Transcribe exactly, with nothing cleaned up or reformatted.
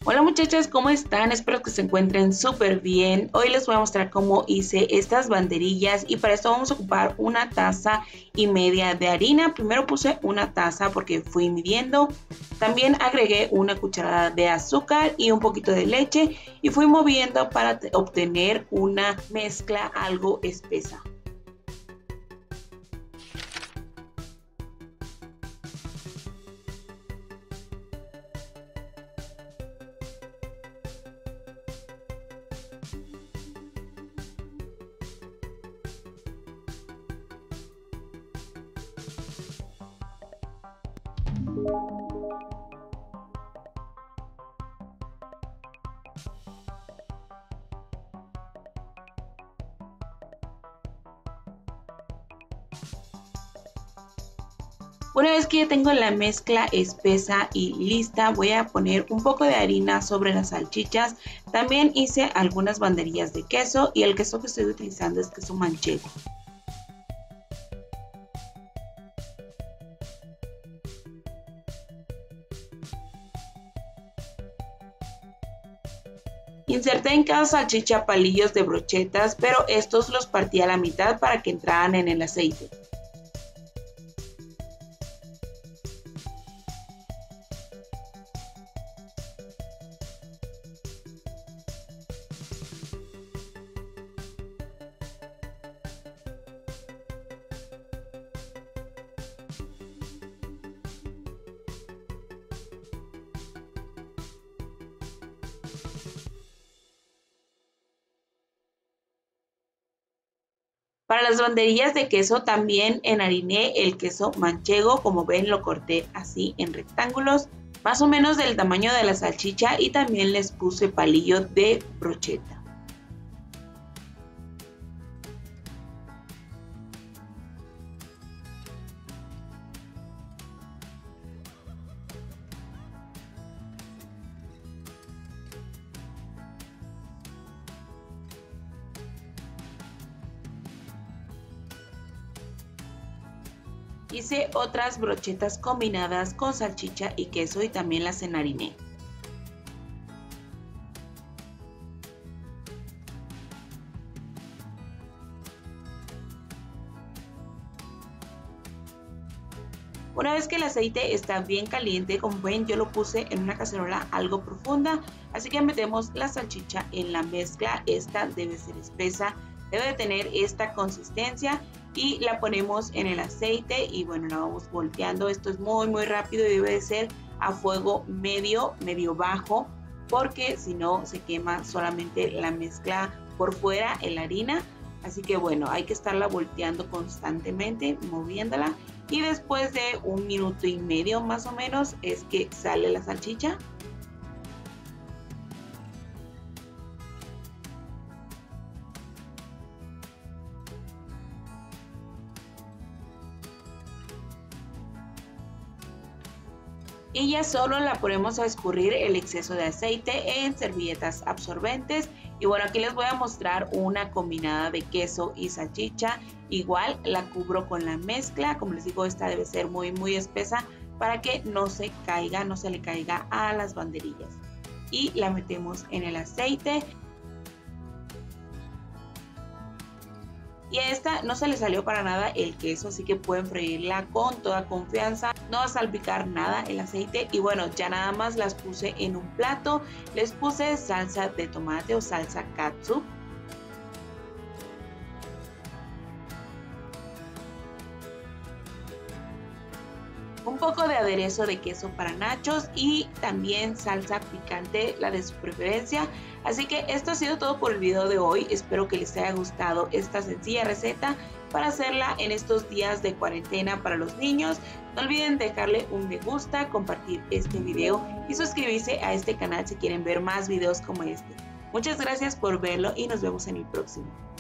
Hola muchachas, ¿cómo están? Espero que se encuentren súper bien. Hoy les voy a mostrar cómo hice estas banderillas y para esto vamos a ocupar una taza y media de harina. Primero puse una taza porque fui midiendo. También agregué una cucharada de azúcar y un poquito de leche y fui moviendo para obtener una mezcla algo espesa. Una vez que ya tengo la mezcla espesa y lista, voy a poner un poco de harina sobre las salchichas. También hice algunas banderillas de queso y el queso que estoy utilizando es queso manchego. Inserté en cada salchicha palillos de brochetas, pero estos los partí a la mitad para que entraran en el aceite. Para las banderillas de queso también enhariné el queso manchego, como ven lo corté así en rectángulos, más o menos del tamaño de la salchicha y también les puse palillo de brocheta. Hice otras brochetas combinadas con salchicha y queso y también las enhariné. Una vez que el aceite está bien caliente, como ven, yo lo puse en una cacerola algo profunda, así que metemos la salchicha en la mezcla. Esta debe ser espesa, debe de tener esta consistencia y la ponemos en el aceite y bueno, la vamos volteando. Esto es muy muy rápido y debe de ser a fuego medio, medio bajo, porque si no se quema solamente la mezcla por fuera en la harina. Así que bueno, hay que estarla volteando constantemente, moviéndola. Y después de un minuto y medio más o menos es que sale la salchicha. Y ya solo la ponemos a escurrir el exceso de aceite en servilletas absorbentes. Y bueno, aquí les voy a mostrar una combinada de queso y salchicha. Igual la cubro con la mezcla. Como les digo, esta debe ser muy muy espesa para que no se caiga, no se le caiga a las banderillas. Y la metemos en el aceite. Y a esta no se le salió para nada el queso, así que pueden freírla con toda confianza. No va a salpicar nada el aceite. Y bueno, ya nada más las puse en un plato. Les puse salsa de tomate o salsa catsup. Un poco de aderezo de queso para nachos y también salsa picante, la de su preferencia. Así que esto ha sido todo por el video de hoy. Espero que les haya gustado esta sencilla receta para hacerla en estos días de cuarentena para los niños. No olviden dejarle un me gusta, compartir este video y suscribirse a este canal si quieren ver más videos como este. Muchas gracias por verlo y nos vemos en el próximo.